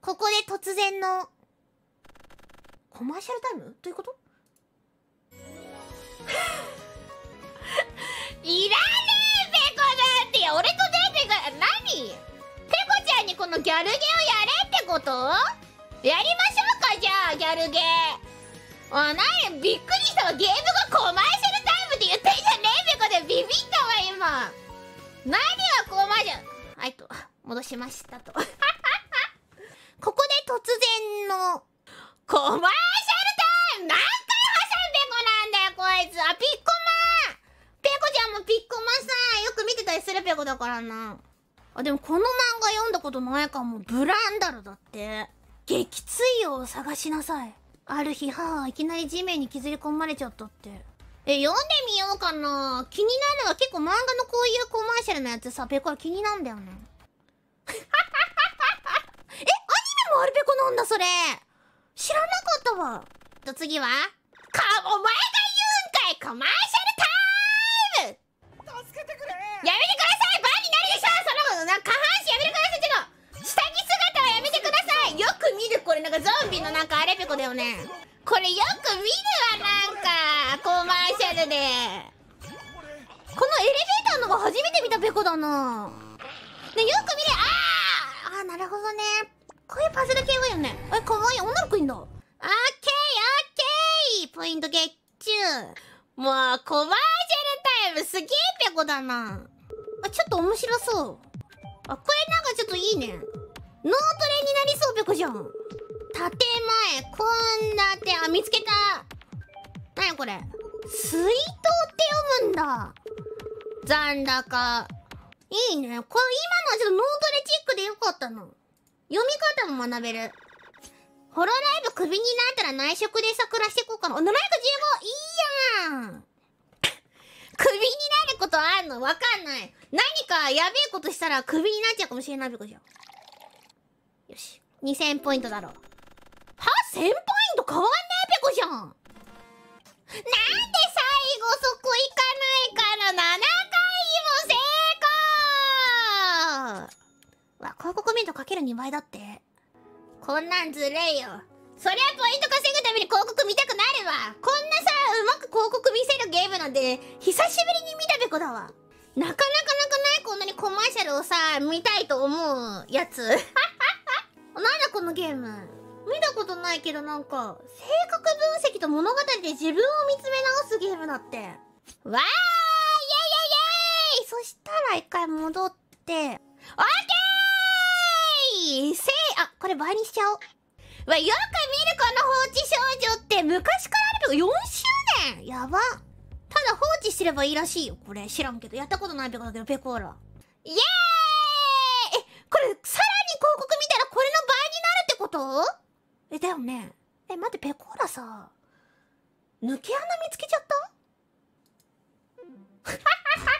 ここで突然のコマーシャルタイムどういうこと？いらねえペコなんて。俺とデーテが何？ペコちゃんにこのギャルゲーをやれってこと？やりましょうか、じゃあギャルゲー。あ、なにびっくりしたわ。ゲームがコマーシャルタイムって言ってんじゃねえペコでビビったわ今。何がコマーシャル。はいと戻しましたと。ここで突然のコマーシャルタイム。何回挟んペコなんだよこいつ。あ、ピッコマペコちゃんもピッコマさよく見てたりするペコだからな。あ、でもこの漫画読んだことないかも。ブランダルだって。撃墜王を探しなさい。ある日母はいきなり地面に削り込まれちゃったって。読んでみようかな。気になるのは結構漫画のこういうコマーシャルのやつさ、ペコは気になんだよね。アニメもあるペコなんだそれ。知らなかったわ。と次はお前が言うんかいコマーシャルタイム。助けてくれ。やめてください。バーになるでしょその下半身やめてください。ちょっと下着姿はやめてください。よく見るこれなんかゾンビのなんかあれペコだよね。これよく見るわなんかコマーシャルで。このエレベーターのが初めて見たペコだな。ね、よく見れ。あーなるほどね。こういうパズル系はいいよね。かわいい女の子いんだ。オッケーオッケーポイントゲッチュー。もうコマーシャルタイムすげえペコだな。ちょっと面白そう。これなんかちょっといいね。ノートレになりそうペコじゃん。建前、献立、見つけた。なにこれ。水筒って読むんだ。残高。いいね。これ今のはちょっとノートレチックでよかったの。読み方も学べる。ホロライブクビになったら内職でさ暮らしていこうかな。715いいやん。クビになることあんの？わかんない。何かやべえことしたらクビになっちゃうかもしれないペコじゃん。よし。2000ポイントだろう。は ?1000 ポイント変わんねえペコじゃん。なんで最後そこ行かないから7回も成功。わ、広告見るとかける2倍だって。こんなんずるいよ。そりゃポイント稼ぐために広告見たくなるわ。こんなさ、うまく広告見せるゲームなんて久しぶりに見たペコだわ。なかなかないこんなにコマーシャルをさ、見たいと思うやつ。なんだこのゲーム。見たことないけどなんか、性格分析と物語で自分を見つめ直すゲームだって。わーイエイイエイイエイ。そしたら一回戻って、オッケーこれ倍にしちゃおう。よく見るこの放置少女って昔からあるけど4周年やば。ただ放置すればいいらしいよ。これ知らんけど。やったことないペコだけど、ペコーラ。イエーイ。これ、さらに広告見たらこれの倍になるってこと？だよね。待って、ペコーラさ、抜け穴見つけちゃった？